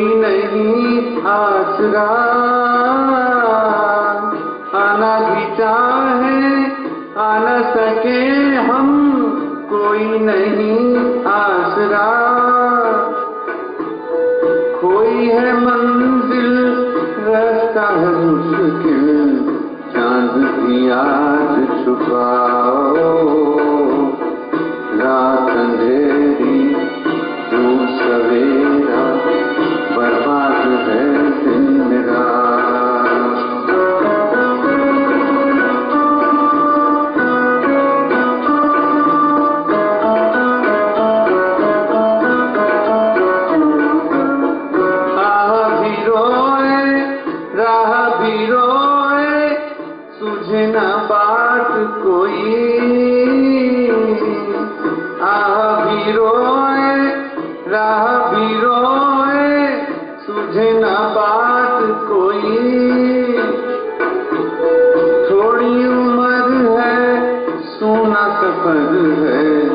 कोई नहीं आसरा, आना भी चाहे आ न सके हम, कोई नहीं आसरा। कोई है मंजिल रास्ता है मुश्किल, चांद की आज छुपाओ, रात अंधेरी दूर सवेरा, बर्बाद है दिन मेरा। सूझे ना बात कोई, आह भी रोए राह भी रोए, सूझे ना बात कोई। थोड़ी उम्र है, सूना सफर है,